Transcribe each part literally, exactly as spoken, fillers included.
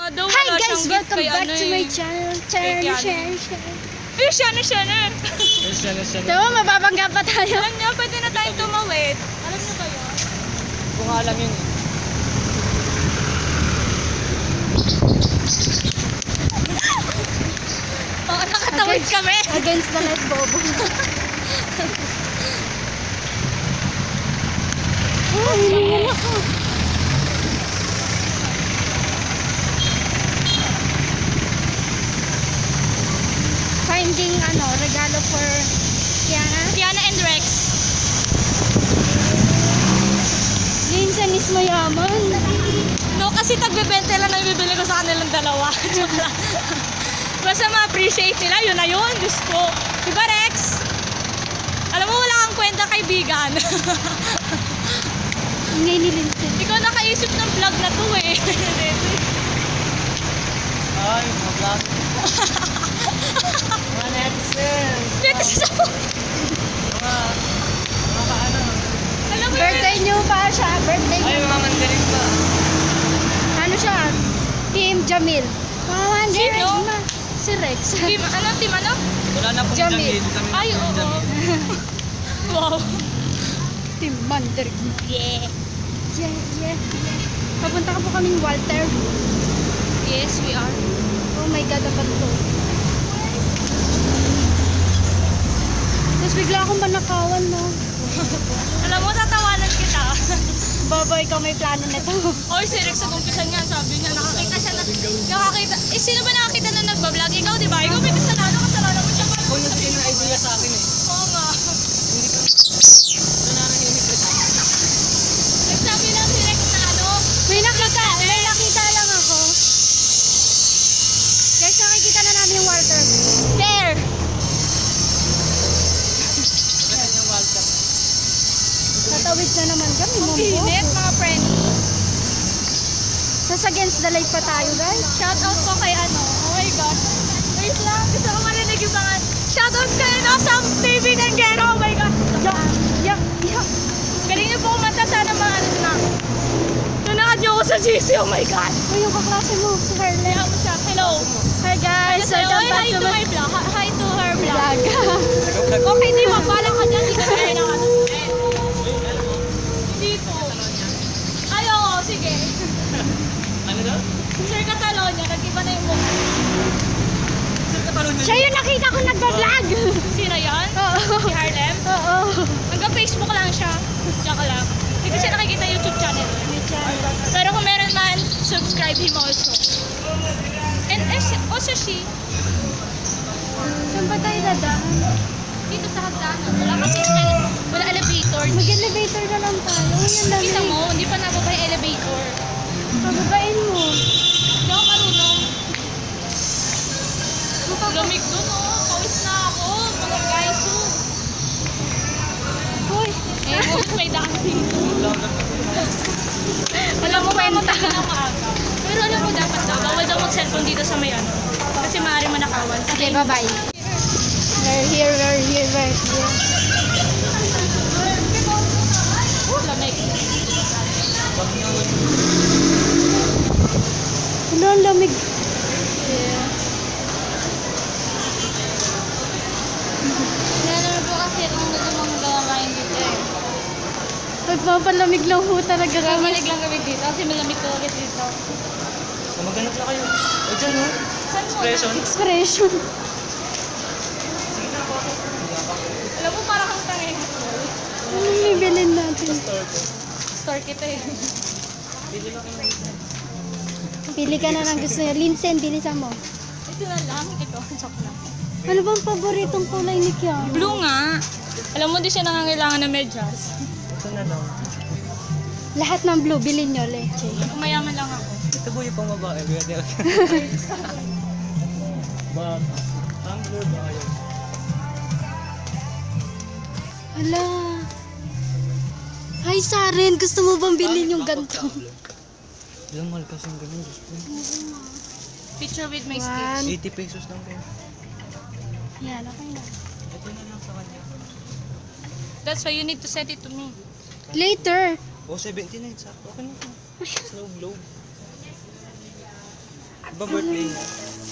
daw Hi wala guys! siyang gift Welcome kay back ano to eh. my channel. Channel, Kay channel, channel. Eh, siya na siya na. Siya na siya na. Diba, mababangga pa tayo. Alam niyo, pwede na tayong tumawid. Alam niyo ba yun? Kung alam yun eh. Oo, nakatawid Against- kami. Against the light, bobo. Oh, hiningal ako. Finding, ano, regalo for Kiana. Tiana and Rex. Linsan is mayaman. No, kasi tagbebente lang ang bibili ko sa kanilang dalawa. Joke lang. Basta ma-appreciate nila, yun na yun. Diyos ko. Diba, Rex? Alam mo, wala kang kwenta kaibigan. Ingay ni Linsan. Ikaw nakaisip ng vlog na to eh. Ay, mga vlog. Mga netizens. Dito siya sa... Mga, mga kaano. Alam mo Birthday yun? niyo pa siya. Birthday Ay, niyo. mga mandarin pa. Ano siya? Team Jamil. Mga Mandarin Sino? ma. Si Rex. Team, ano? Team ano? Wala na pong Jamil. Jamil. Kami na Ay, pong oo. Jamil. Wow. Team Mandarin. Yeah. Yeah, yeah, yeah. Papunta ka po kaming Walter. Yes, we are. Oh my God, ang bato. Tapos bigla akong manakawan, no? Alam mo, tatawanan kita. Baba, ikaw may plano na to. Oy, si Rex sa kumpisan niya, sabi niya, nakakita siya na, nakakita, eh, sino ba nakakita na nagbablog? Ikaw, di ba? Ikaw may kasalanan, kasalanan mo siya. Ako yung nagbigay ng idea sa akin eh. Oo nga. Hindi ko. Wala na namin yung request. Nagsabi lang si Rex na ano, May nakita, may nakita lang ako. Guys, nakikita na namin yung Walter. There! Ganyan yung World Cup. Tatawid na naman kami, pinit, mamo. mga friend. Tapos against the light pa tayo, guys. Shout out po kay ano, oh my God. Wait lang, gusto ko marinig yung mga, shout out kay no, Sam Stevie Nangero, oh my God. Yak, yak, yak. Galing niyo po kumanta sana mga ano na. Tunakan niyo ako sa G C, oh my God. Uy, yung kaklase mo, si Harley. Kaya mo siya, hello. Hi guys, Say, welcome oy, back hi to to my my vlog. Hi to her vlog. vlog. Okay, di magpala ka dyan. Hindi ka kaya ng ano. Dito. Ay, oo, sige. Ano daw? Sir Catalonia, nag-iba na yung mukha. Sir Catalonia. Siya yung nakita ko nagbablog. Sino yan? Oo. Si Harlem? Oo. Hanggang-Facebook lang siya. Tsaka lang. Hindi ko siya nakikita YouTube channel. Pero kung meron man, subscribe him also. And uh, also she, Saan ba tayo dadaan? dito sa hagdanan. Wala kasi wala elevator. Mag-elevator na lang tayo. Yung dami. Kita mo, hindi pa nababa yung elevator. Pababain mo. Hindi ako marunong. Lamig dun, oh. Pawis na ako. Mga guys, oh. Hoy. Eh, oh, may daan dito. Alam mo, may matagal na maaga. Pero alam mo, dapat daw, bawal daw mag-cellphone dito sa may ano. Kasi maaari manakawan. Okay, bye-bye. We're here, we're here, we're here. Lamig. Ano, ang lamig. Yeah. Lalo na po kasi kung gusto mong gawain dito eh. Pagpapalamig lang ho talaga kami. Gamalig lang kami dito kasi malamig ko ulit dito. Oh, maghanap na kayo. O dyan no? Saan mo? Expression. Expression. Sige na ako. Alam mo, para kang tangin. Anong bibilin natin? Store ko. Store kita eh. Bili lang kayo ng Pili ka na ng gusto niya. Linsen, bilisan mo. Ito na lang. Ito, joke lang. Ano bang paboritong kulay ni Kiana? Blue nga. Alam mo, di siya nangangailangan ng medyas. Ito na lang. Lahat ng blue, bilhin nyo, leche. Mayaman lang ako. Ito po yung pang babae. Pwede ako. Ba? Ang blue ba kayo? Hala. Hi, Saren. Gusto mo bang bilhin yung ganito? Ilang mahal kasi yung ganun. Diyos ko. Picture with my One. stitch. eighty pesos lang kayo. Yan, okay na. Ito na lang sa kanya. That's why you need to send it to me. Later. Oh, seventy-nine. Sakto. Okay na ito. Snow globe. ba birthday niya?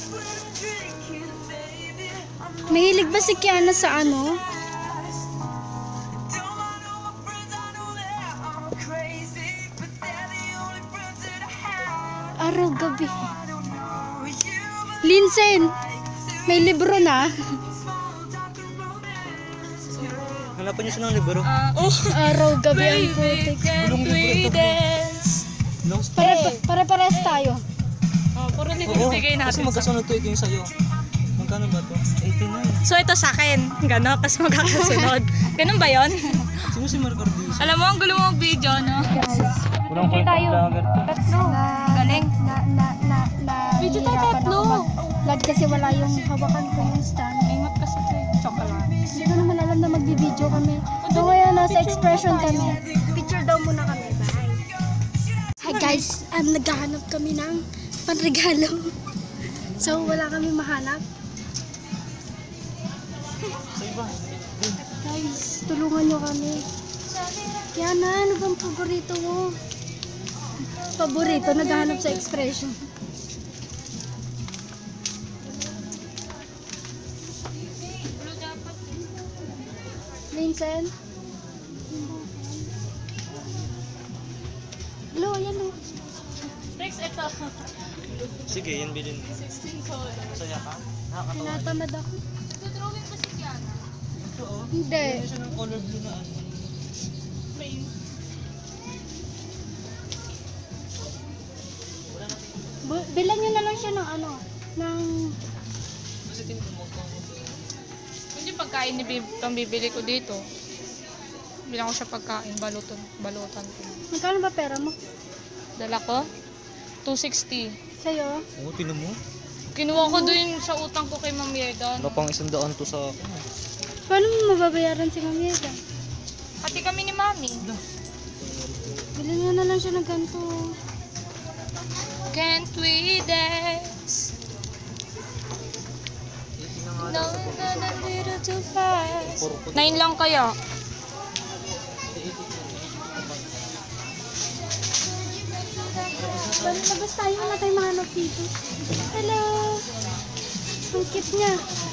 Mahilig ba si Kiana sa ano? Araw gabi. Linsen, may libro na. Hanapan niyo siya ng libro. Ah, oh. Araw gabi ang Baby, putik. can Bulong libro we ito, bro. dance? Lost. Pare, pare-pares tayo. Oh, puro libro Oo, bigay kasi natin. sa- magkasunod to, ito yung sa'yo. Magkano ba to? eighty-nine. So ito sa akin. Gano'n, kasi magkakasunod. Ganun ba yon? Sino si Mark Ardiz? Alam mo, ang gulo mo mag-video, no? Guys, Walang Video tayo. vlogger to. Tatlo. na, Galing. na, na, na, na, Video tayo nahihirapan tatlo. ako mag-vlog kasi wala yung hawakan ko yung stand. Ingat kasi ito eh. Chocolate. Hindi ko naman alam na magbibideo kami. So ngayon, nasa expression kami. Picture daw muna kami. Bye! Hi guys, um, naghahanap kami ng panregalo. So wala kami mahanap. Sa iba. Guys, tulungan nyo kami. Yana, ano bang paborito mo? Paborito, naghahanap sa expression. Vincent? Hello, ayan o. Rex, ito. Sige, yan bilhin mo. sixteen color. Masaya ka? Nakakatawa. Tinatamad ako. Nagdodrawing ba si Kiana? Ito oh. Hindi. Hindi siya ng color blue na ano. Plain. Bu- Bilan nyo na lang siya ng ano, ng... Kasi tinutumukan ko. Hindi pagkain ni Bib, pambibili ko dito. Bilang ko siya pagkain, balutan, balutan ko. Magkano ba pera mo? Dala ko, two sixty. Sa'yo? Oo, tinan mo. Kinuha ko doon sa utang ko kay Ma'am Yeda. Wala pang isang daan to sa akin. Paano mo mababayaran si Ma'am Yeda? Pati kami ni Mami. Bilhin mo na lang siya ng ganito. Can't we dance? No, no, no, little too fast. Nine lang kaya. Balik labas tayo, wala tayong mahanap dito. Hello! Ang cute niya.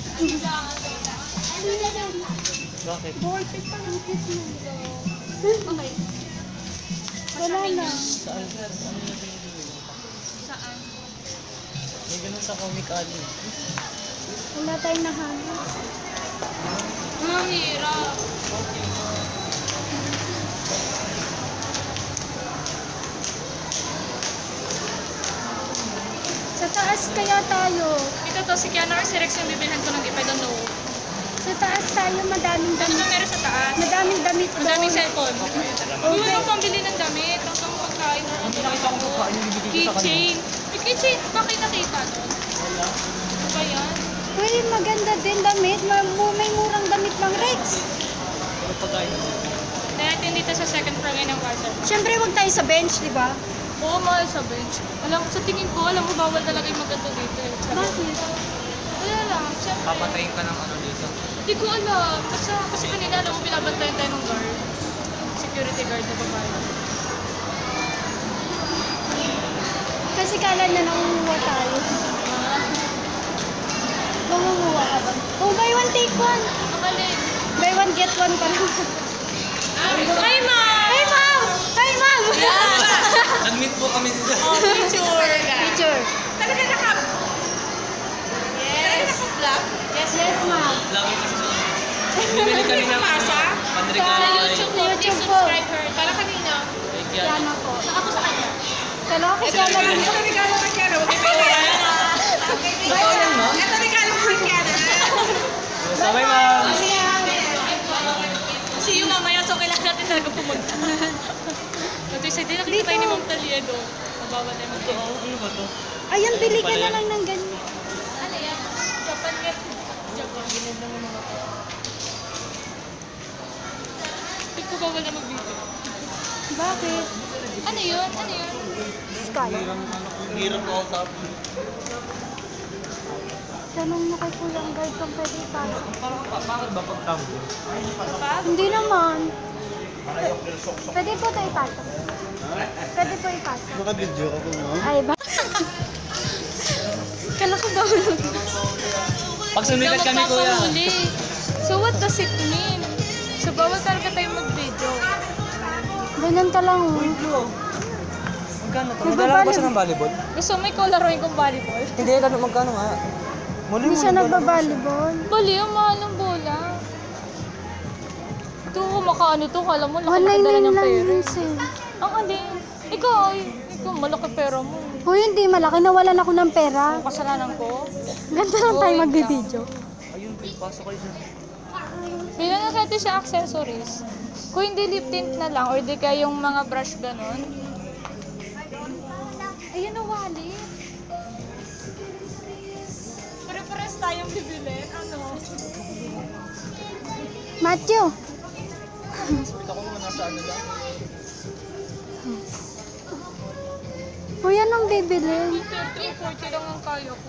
Bakit? Ang cute niya. Okay. Wala na. Saan? Ano yung pinili? Saan? May ganun sa Comic Alley. Wala tayong nahanap. Ang hirap. Sa taas kaya tayo. Ito to, si Kiana or si Rex yung bibilhan ko ng gift. I don't know. Sa taas tayo, madaming Ano damit. ba meron sa taas? Madaming damit Ang daming doon. cellphone. Hindi mo pambili ng damit. Ang pang pagkain or ano lang ako. Keychain. May keychain. Bakit nakita doon? Wala. Ano ba yan? Uy, maganda din damit. Ma- mu- May murang damit ng Rex. Ano pagkain mo? Dahil dito sa second floor ngayon ng kwarto. Siyempre, huwag tayo sa bench, di ba? Oo, mahal sa bench. Alam mo, sa tingin ko, alam mo, bawal talaga yung maganda dito. eh. Sa Bakit? Wala lang, siyempre. Papatayin ka ng ano dito. Hindi ko alam. Kasi, kasi kanina, alam mo, binabantayan tayo ng guard. Security guard na babae. Kasi kala na nangunguha tayo. Nangunguha ka ba? Oh, buy one, take one. Makalig. Buy one, get one pa lang. Hi, ma'am! Hi, ma'am! Hi, ma'am! Nag-meet po kami dito. Oh, picture. Picture. Talaga naka... Yes. Talaga naka-vlog? Yes, Yes, ma'am. Lagi kasi sa... Bumili kami ng Pasa? panregalo Sa kay... YouTube po, YouTube please po. subscribe her. Para kanina. kay Kiana. Yana po. Sa ako sa kanya. Kala ko siya na lang. Ito regalo kay Kiana. Huwag kayo. Totoo yan, no? Ito regalo kay Kiana. Sabay, ma'am. See you mamaya, so kailangan natin talaga pumunta. Ito isa din, nakita tayo ni Ma'am Talia doon. Mabawal tayo mag Ito, oh, ano ba to? Ayun, bili ka na lang ng ganyan. Ano yan? Japan net. Japan. Ginid naman mga to. Hindi ko bawal na mag-video. Bakit? Ano yun? Ano yun? Sky. Ang hirap ko ako tapos. Tanong mo kay Kuya ang guide kung pwede ipasok. Parang pa- bakit ba pag tambo? Hindi naman. Pwede po ito ipasok. Pwede po ipasok. Naka-video ako, no? Ay, ba? nahulog. Pag sumikat kami, kuya. Magpapahuli. So what does it mean? So bawal talaga tayo mag-video. Ganyan ka lang. oh. Magkano to? Nagbabalot. Naglalaro ba siya ng volleyball? Gusto mo ikaw laruin kong volleyball? Hindi, kano, magkano nga? Muli Hindi mo siya naglalaro. nagbabalibol. Bali, ang mahal ng bola. Ito, makaano to. Kala mo, laki one na dala ninety-nine niyang lang pera. Vincent. Ang ali. Ikaw, ay, ikaw, malaki pera mo. Hoy, hindi malaki. Nawalan ako ng pera. Ang kasalanan ko. Ganito lang tayo Hoy, magbibideo. Ayun, pasok kayo dyan. Pila na natin siya accessories. Kung hindi lip tint na lang, or di kaya yung mga brush ganon. Ayun ang wallet. Pare-pares tayong bibili. Ano? Matthew. Ito ko muna sa ano lang. Hoy, anong bibili? thirty, forty lang ang kaya ko.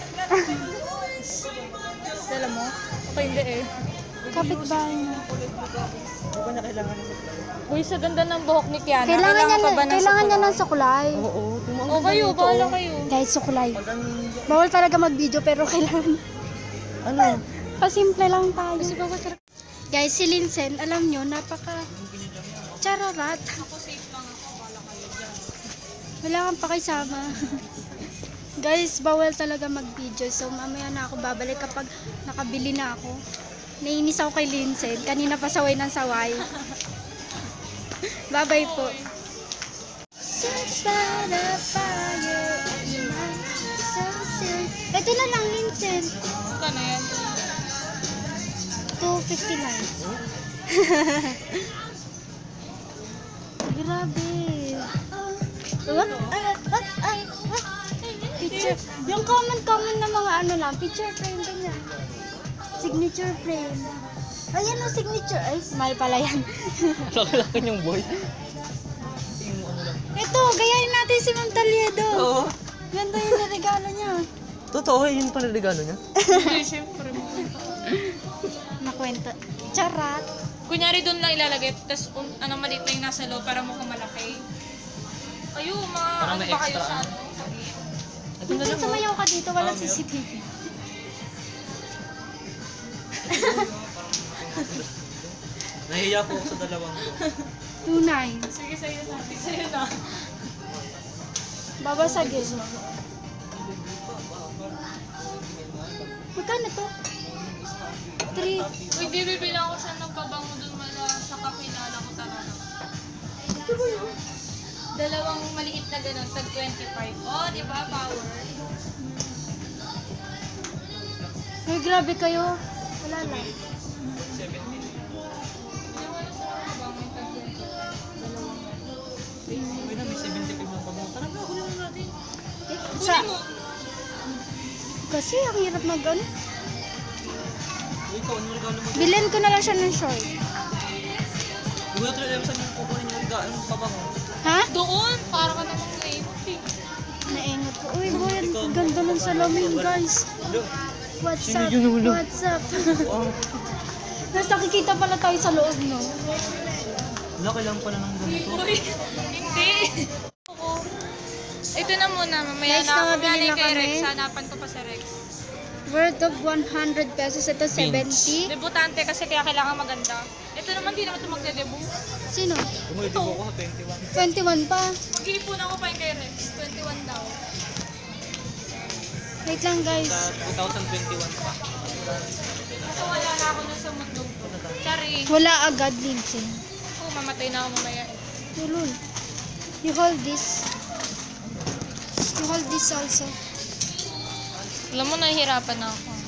Dala mo? Okay, hindi eh. Kapitbahay mo. Di ba na kailangan ng supply? Uy, sa ganda ng buhok ni Kiana. Kailangan niya, pa ba na, kailangan niya ng suklay. Oo, tumawag. O kayo, bahala kayo. Guys, suklay. Pag ano, Bawal talaga mag-video pero kailangan. ano? Pasimple lang tayo. Kasi bawal talaga. Guys, si Linsen, alam nyo, napaka chararat. Ako safe lang ako. Bahala kayo dyan. Wala kang pakisama. Guys, bawal talaga mag-video. So, mamaya na ako babalik kapag nakabili na ako. Nainis ako kay Linsen. Kanina pa saway ng saway. Bye-bye po. Search by the fire in my soul. Ito na lang, Linsen. Ito na yan. two fifty-nine. Grabe. What? What? Ay, what? Picture. Yung common-common na mga ano lang. Picture frame ganyan. Signature frame. Ayan o, signature. Ay, smile pala yan. Laki-laki yung boy. Ito, gayahin natin si Ma'am Taliedo. Oo. Ganda yung regalo niya. Totoo, yun pa regalo niya. Hindi, syempre mo. Nakwenta. Charat. Kunyari doon lang ilalagay, tapos um, ano maliit na yung nasa loob para mukhang malaki. Ayo, mga Parang ano may ba kayo extra, sa ano? ano? Sa gate? Ito na lang. Sumayaw ka dito, walang Ah, C C T V. Nahiya po ako sa dalawang to. two nine. Sige, sa'yo na. Sa'yo na. Babasagin. Magkano to? three. Uy, di bibilang ko siya ng pabango doon mala sa kakilala ko talaga. Dalawang maliit na ganun, tag twenty-five. Oh, di ba? Power. Ay, grabe kayo. Wala lang. Yung ano sa pabango yung tag twenty-five. Dalawang. Uy na, may seventy-five na pag Tara na, kunin na natin. Eh, sa... Kasi ang hirap mag ano. Uy, ikaw, ano regalo mo? Bilhin ko na lang siya ng short. Uy, ito na saan yung kukunin yung regalo ng pabango. Ha? Doon! Para ka namang naimot eh. Naingat ko. Uy, boy, ang ganda ng salamin, guys. Hello. What's Sino up? yun, ulo? What's up? Oh, Tapos nakikita pala tayo sa loob, no? laki lang pala ng ganito. Uy, hindi. Oo. Ito na muna, mamaya Guys, na ako nakabili nanay na kay kami. Rex. Hanapan ko pa si Rex. Worth of one hundred pesos. Ito, seventy. Debutante kasi kaya kailangan maganda. Ito naman, di naman ito magde-debut. Sino? Umulito ko ako, twenty-one. twenty-one pa. Ipon ako pa yung kay Rex. twenty-one daw. Wait lang, guys. Sa two thousand twenty-one pa. Kaso wala na ako nun sa mundong to. Sorry. Wala agad, Lindsay. Oh, mamatay na ako mamaya. Tulun. You hold this. You hold this also. Alam mo, nahihirapan na ako.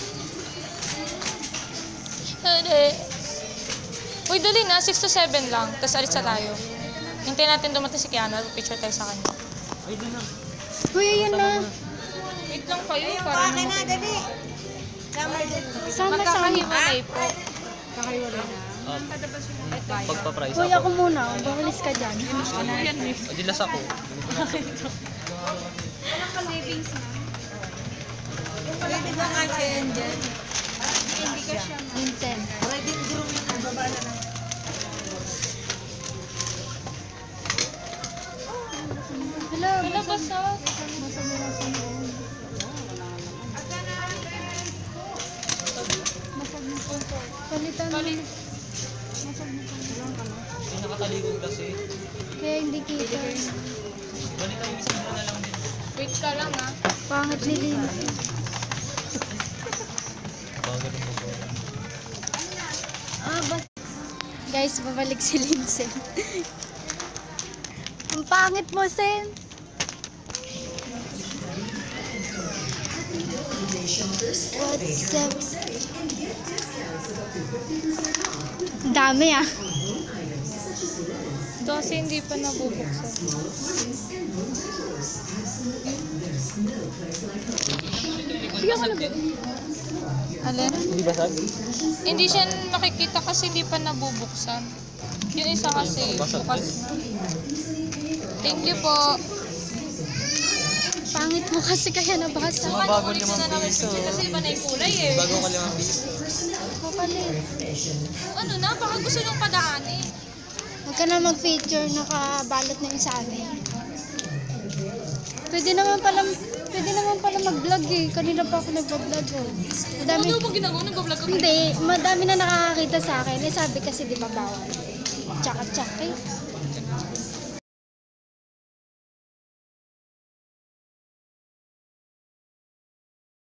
Hindi. Uy, dali na. six to seven lang. Tapos alis na tayo. Hintayin natin dumating si Kiana. Picture tayo sa kanya. Ay, doon na. Uy, ayun na. Wait lang kayo. Para naman kayo. Sama-sama. Magkakahiwalay po. Um, pagpa-price Uy, ako. ako muna. Bumalis ka dyan. Ano yan eh? Adilas ako. Savings na. Pwede ba nga siya yan dyan? Hindi ka siya. Minsan. Pwede grooming ang baba na lang. Hello. Wala ba sa? kita na. Balik. Yung nakatalikod kasi. Kaya hindi kita. Balik tayo isa na lang din. Wait ka lang ah. Pangit ni Lindsay. Bago rin mo po. Ah, bas... Guys, babalik si Lindsay. Ang pangit mo, Sen. What's up? Ang dami ah. Ito kasi hindi pa nabubuksan. Sige ka na. Alin? Hindi ba sag? Hindi siya makikita kasi hindi pa nabubuksan. Yung isa kasi Basag bukas na. Thank you po. Pangit mo kasi kaya nabasa. Mga bago Ulit limang na namin piso. picture kasi iba na yung kulay eh. Bago ka limang piso. Kapalit. Ano na? Baka gusto niyong padaanin. Huwag ka na mag-feature, nakabalot na yung sa amin. Pwede naman pala, pwede naman pala mag-vlog eh. Kanina pa ako nag-vlog oh. Madami, Ano ba ginagawa? Nag-vlog ako. hindi, madami na nakakakita sa akin. Eh sabi kasi di ba bawal. Tsaka tsaka eh.